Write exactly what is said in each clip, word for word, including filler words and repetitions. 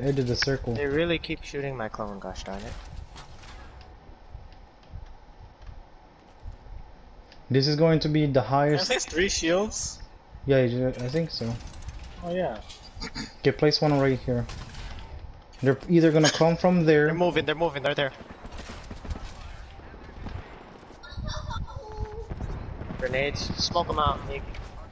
edge of the circle. They really keep shooting my clone, gosh darn it. This is going to be the highest. Can I place three shields? Yeah, yeah, I think so. Oh yeah. Okay, place one right here. They're either gonna come from there. They're moving, they're moving, they're there. Grenades, smoke them out, Nick.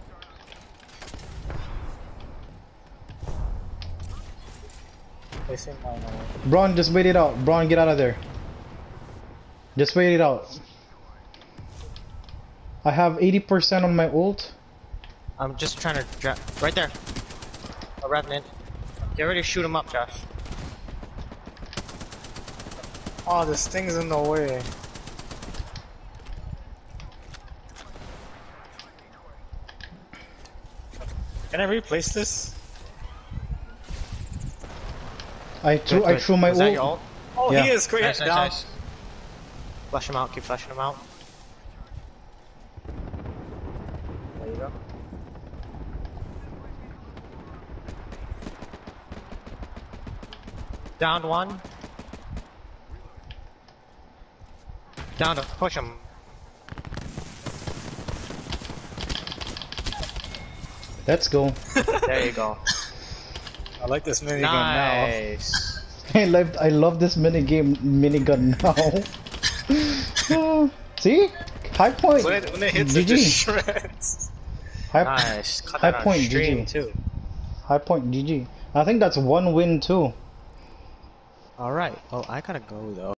Placing my uh, Braun, just wait it out. Braun, get out of there. Just wait it out. I have eighty percent on my ult. I'm just trying to drop right there. A revenant. Get ready to shoot him up, Josh. Oh, this thing's in the way. Can I replace this? I threw, I Good. threw my Was that ult. your ult? Oh, Yeah. he is great. Nice, nice, Down. nice. Flush him out, keep flushing him out. There you go. Down one. Down to push him. Let's go. There you go. I like this minigun Nice. I love, I love this mini game, minigun now. Oh, see? High point. now. When it, when it hits, it G G. just shreds. High, Nice. Cut high that on point, stream G G. too. High point, G G. I think that's one win too. Alright. Well, I gotta go though.